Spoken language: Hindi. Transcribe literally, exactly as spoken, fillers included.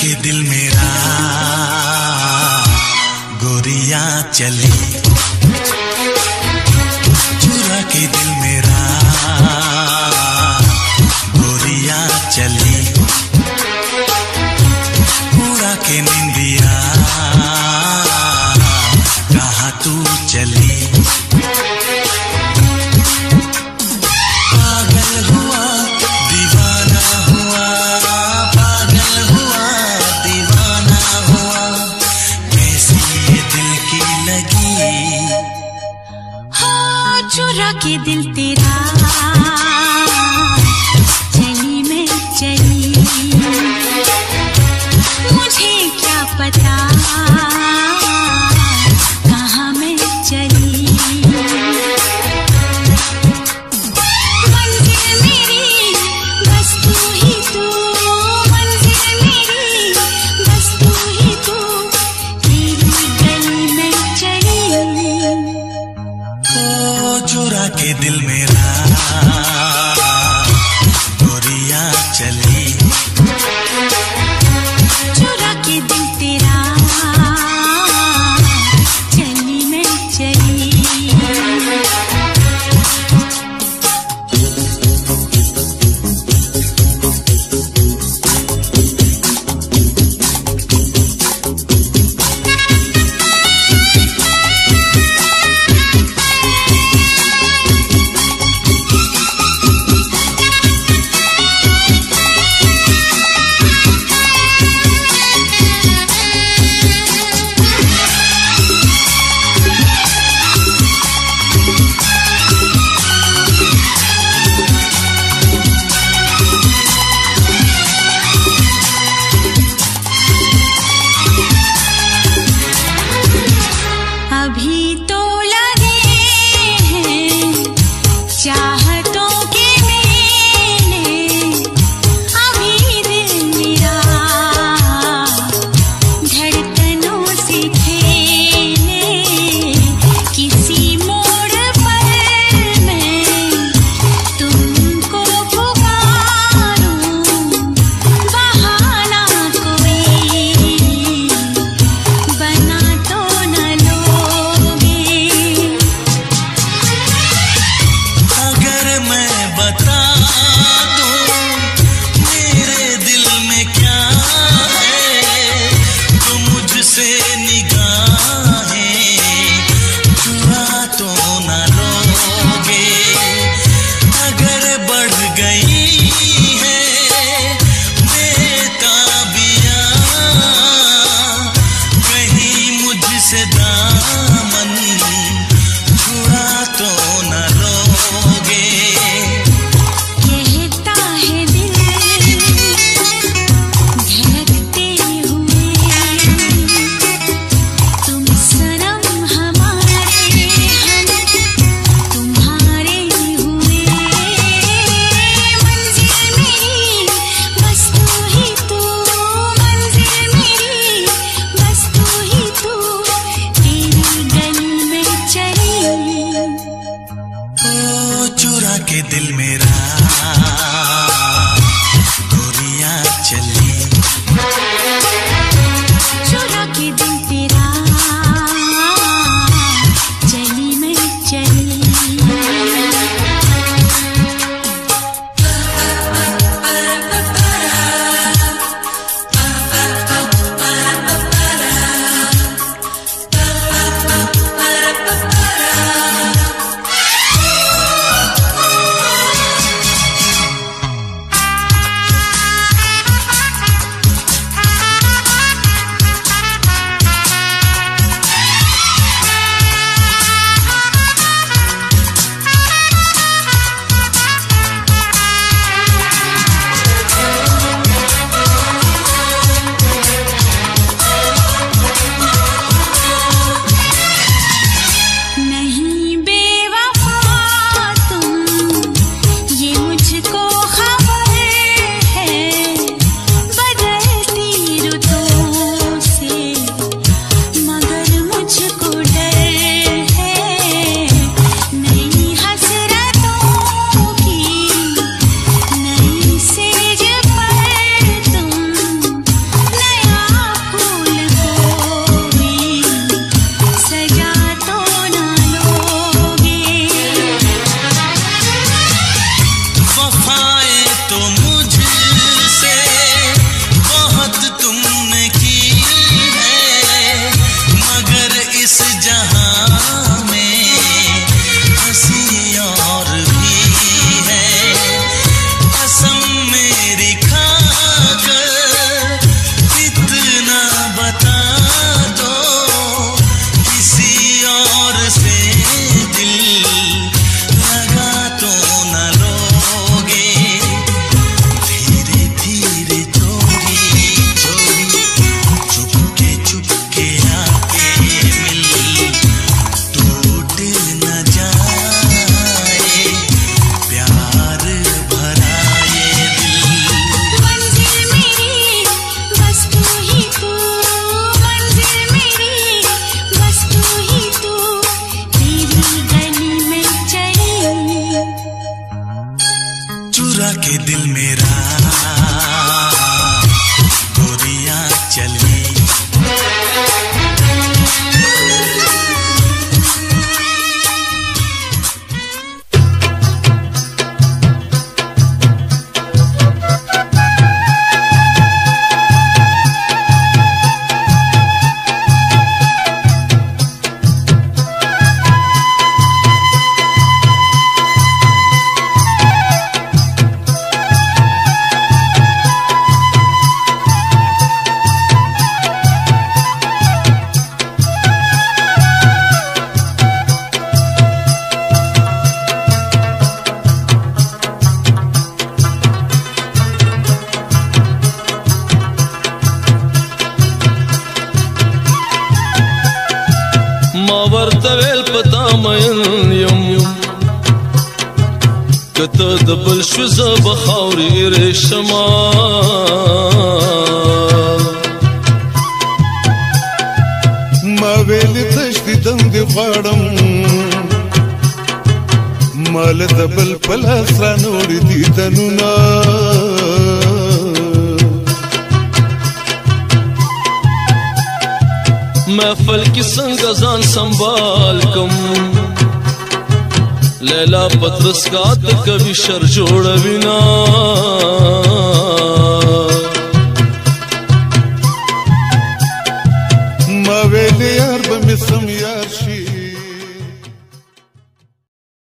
के दिल मेरा गोरिया चली, चुरा के दिल मेरा गोरिया चली, उड़ा के निंदिया कहाँ तू चली। पागल हुआ दीवाना हुआ, पागल हुआ दीवाना हुआ, कैसी ये दिल की लगी। हाँ चुरा के दिल तेरा चली मैं चली, मुझे क्या पता कहाँ मैं चली। मंजिल मेरी बस तू ही तू, मंजिल मेरी बस तू ही तू, तेरी गली में चली। ओ चुरा के दिल मेरा गोरिया चली, चुरा के दिल तेरा चली मैं चली। अभी तो लगे हैं चाहतों के मेले, अभी दिल मेरा धड़कनों से खेले, किसी मोड़ पर मैं तुमको पुकारूं, बहाना कोई बना तो न लोगे। अगर मैं बता दूं मेरे दिल में क्या है, तो मुझसे निगाहें चुरा तो न लोगे। अगर बढ़ गई है बेताबियां, कहीं मुझसे दामन छुड़ा तो न लोगे। कहता है दिल धड़कते हुए, तुम सनम हमारे, हम तुम्हारे हुए। मंजिल मेरी बस तू ही तू, मंजिल मेरी बस तू ही तू, तेरी गली में ما ورته ویل پتا مین یم کته د بل شو زه به خاورې ریشما ما ویلې تشدي دندې غواړم مال د بل په لاس رانوړي دیدنونه محفل کی څنګه ځان سنبال کم لیلا پترس کا د کبي شر جوړوینا ما ویلې یار به مې سم یار